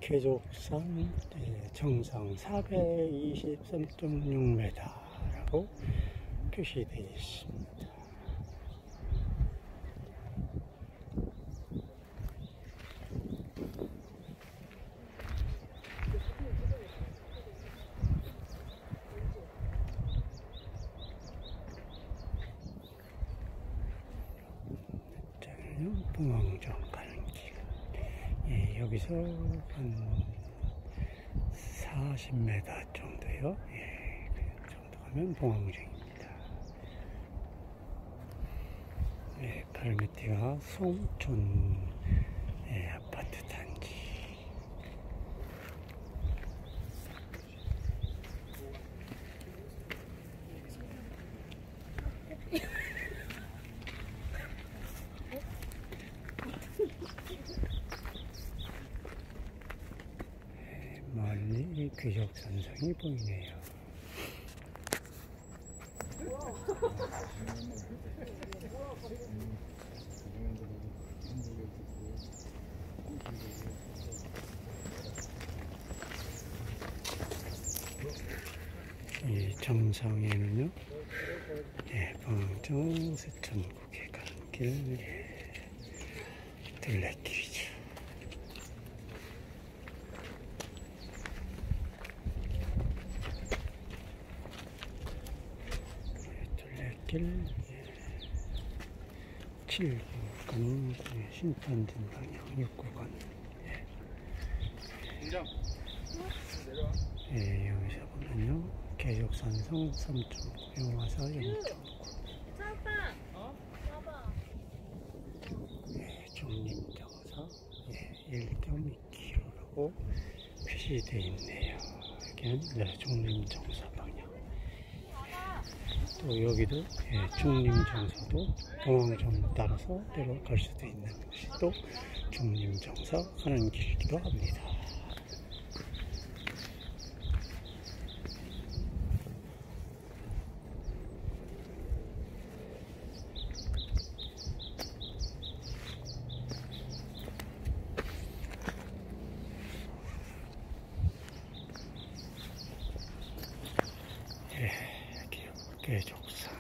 궤족산 정상 423.6m라고 표시되어 있습니다. 봉황정 가는 길. 여기서 한 40m 정도요. 그 정도 가면 봉황정입니다. 바로 밑에가 송촌 아파트 단지. 멀리 귀족산성이 보이네요. 이 정상에는요, 봉황정 세천국에 가는 길, 둘레길이죠. 둘레길 7구간, 신탄진 방향 6구간. 여기서 보면요, 궤족산성 3.9, 용화사 0.9. 중림정사 1.2km라고 표시되어 있네요. 여기는 중림정사 방향. 또 여기도 중림정사도 봉황정 따라서 내려갈 수도 있는 것이 또 중림정사 가는 길이기도 합니다. 궤족산.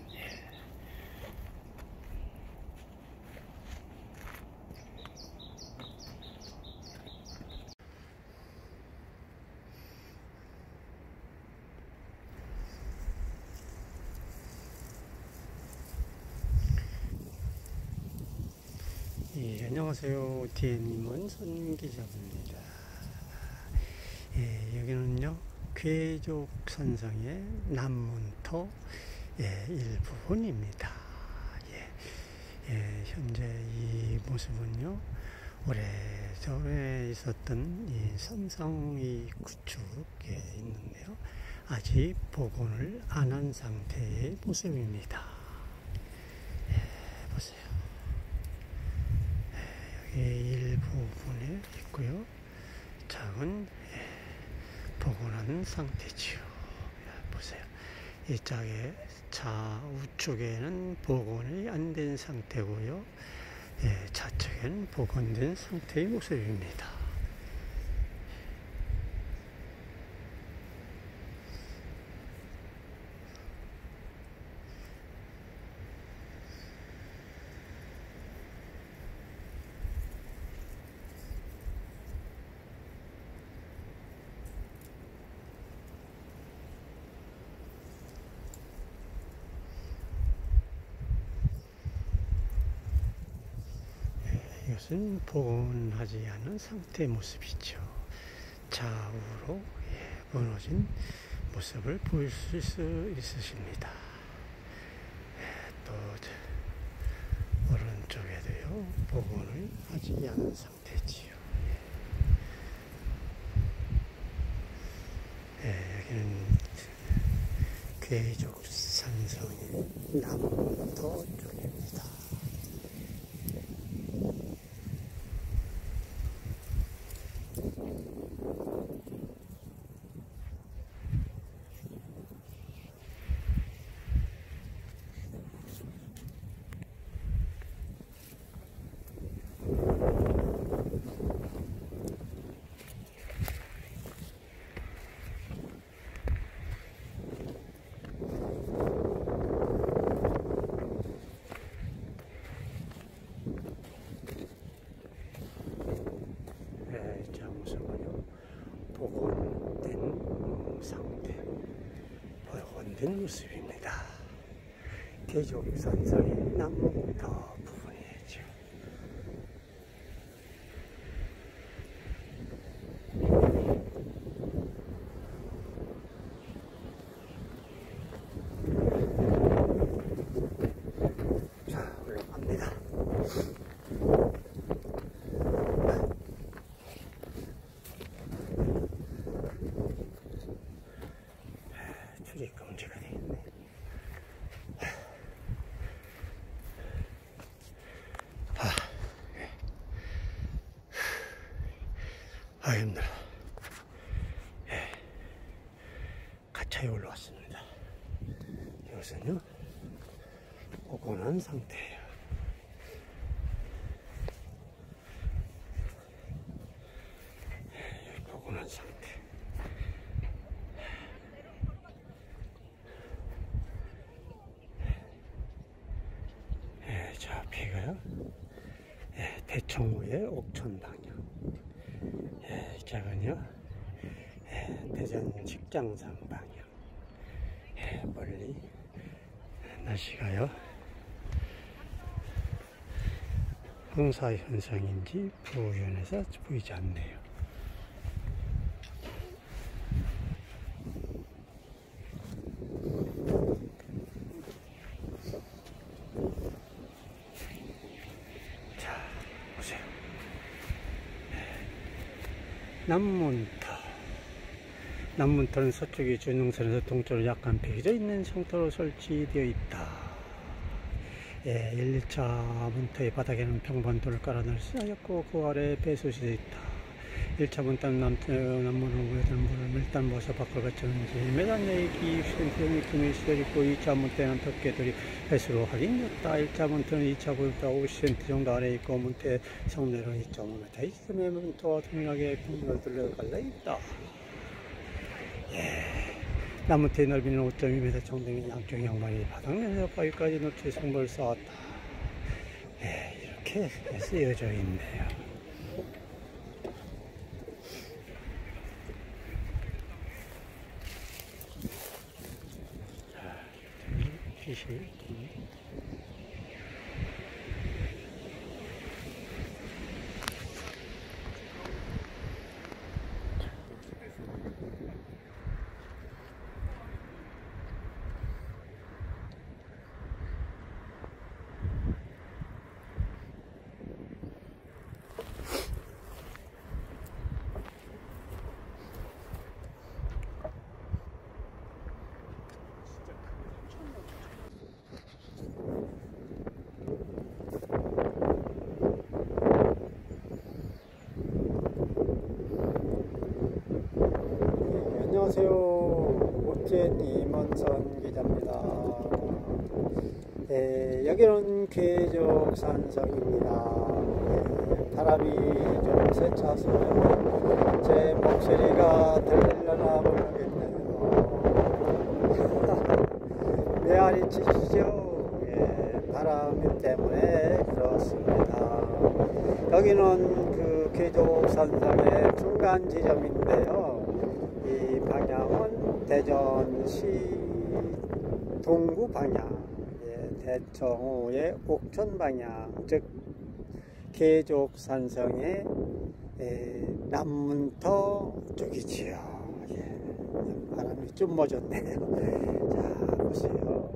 안녕하세요. DN님은 선기자입니다. 여기는요, 궤족산성의 남문터 일부분입니다. 현재 이 모습은요, 오래전에 있었던 이 선성이 구축에 있는데요, 아직 복원을 안 한 상태의 모습입니다. 보세요. 여기 일부분에 있고요, 작은 복원한 상태지요. 보세요. 이쪽에 좌우쪽에는 복원이 안 된 상태고요, 좌측에는 복원된 상태의 모습입니다. 이것은 복원하지 않은 상태의 모습이죠. 좌우로 무너진 모습을 보실 수 있으십니다. 또 오른쪽에도요, 복원을 하지 않은 상태지요. 여기는 궤족산성의 남문터 쪽입니다. 복원된 상태, 복원된 모습입니다. 계족산성의 남부터 부분이죠. 자, 올라갑니다. 출입금지가 되어 있네. 힘들어. 가차에 올라왔습니다. 이것은요, 복원한 상태예요. 복원한 상태. 저 앞에가요, 대청호의 옥천 방향. 이쪽은요, 대전 식장산 방향. 멀리 날씨가요, 홍사 현상인지 부연해서 보이지 않네요. 자, 보세요. 남문터는 서쪽이 준흥선에서 동쪽으로 약간 베겨져 있는 형태로 설치되어 있다. 1, 2차 문터의 바닥에는 평반도를 깔아 널찍하였고 그 아래에 배수시되어 있다. 1차 문터는 남문으로 모여드는 밀단 모서 밖으로 거쳤는지 1m 내기 10cm 김의 시설이 있고 2차 문터에는 덮개들이 배수로 할인되었다. 1차 문터는 2차 보다 50cm 정도 아래에 있고 문터의 성내로는 2.5m 이쯤에 문터와 동일하게 평면을 둘러 갈라있다. 나무터의 넓이는 5.2m 정도면 양쪽 양반이 바닥면에서 바위까지 노출의 성물을 쌓았다. 이렇게 쓰여져 있네요. 자, 빛이 안녕하세요. 옥진 임원선 기자입니다. 여기는 계족산성입니다. 바람이 좀 세차서 제 목소리가 들리려나 모르겠네요. 메아리 치시죠? 바람 때문에 그렇습니다. 여기는 그 계족산성의 중간 지점인데요. 이 방향은 대전시 동구 방향, 대청호의 옥천 방향, 즉 계족산성의 남문터 쪽이지요. 바람이 좀 멎었네요. 자, 보세요.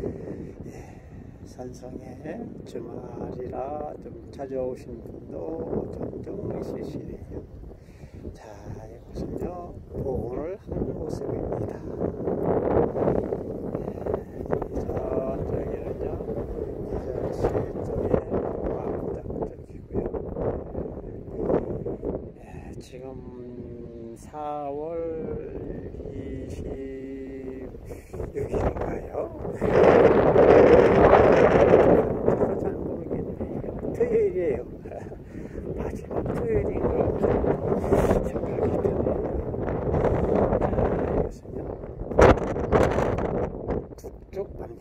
산성에 주말이라 좀 찾아오신 분도 종종 있으시네요. 자, 이것은요, 복원을 한 모습입니다. 저쪽에는요, 대전시 쪽에 왕덕쪽이고요. 지금 4월 26일인가요? 잘 모르겠네요. 토요일이에요. 마지막 토요일인 것 같아요. 생각이 드네요. 이것은요, 북쪽 방향.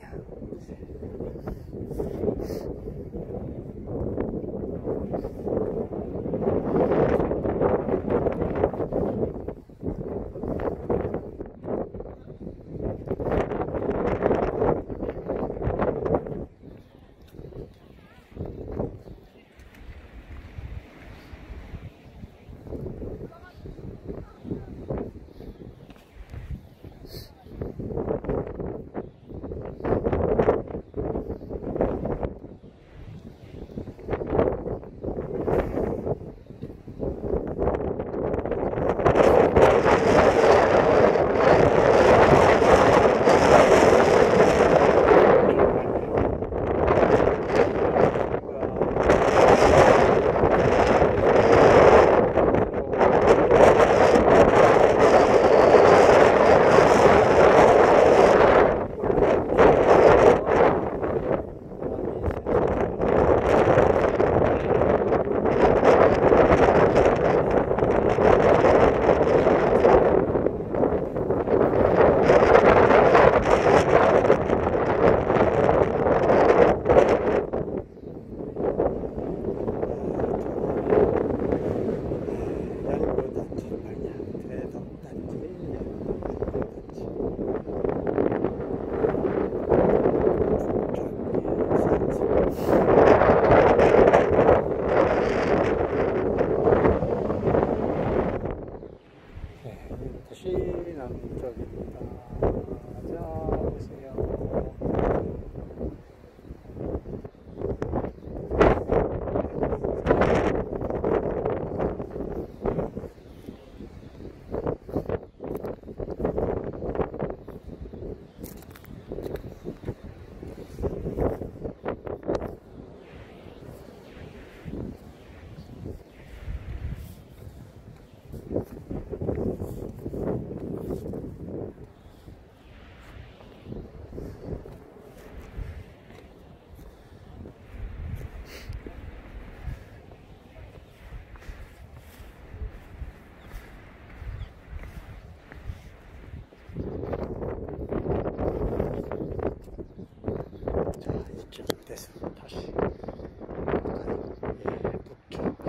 남쪽입니다. 자, 보세요. 자, 이쯤 돼서 다시 북쪽에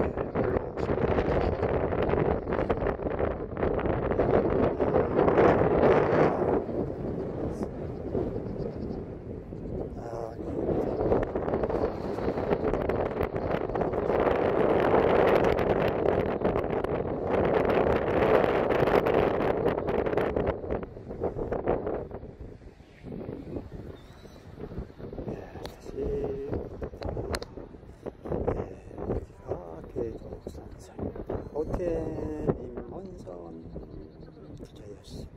호텔 임원선 기자였습니다.